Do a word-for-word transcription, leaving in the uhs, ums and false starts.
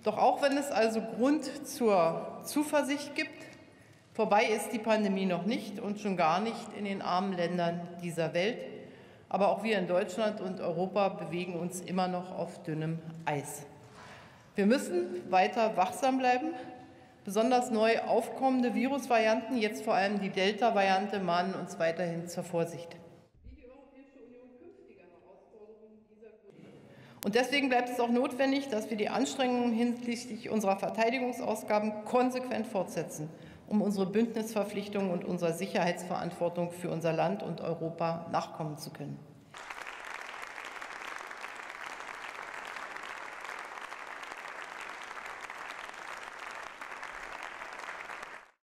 Doch auch wenn es also Grund zur Zuversicht gibt, vorbei ist die Pandemie noch nicht und schon gar nicht in den armen Ländern dieser Welt. Aber auch wir in Deutschland und Europa bewegen uns immer noch auf dünnem Eis. Wir müssen weiter wachsam bleiben. Besonders neu aufkommende Virusvarianten, jetzt vor allem die Delta-Variante, mahnen uns weiterhin zur Vorsicht. Und deswegen bleibt es auch notwendig, dass wir die Anstrengungen hinsichtlich unserer Verteidigungsausgaben konsequent fortsetzen, um unsere Bündnisverpflichtungen und unserer Sicherheitsverantwortung für unser Land und Europa nachkommen zu können.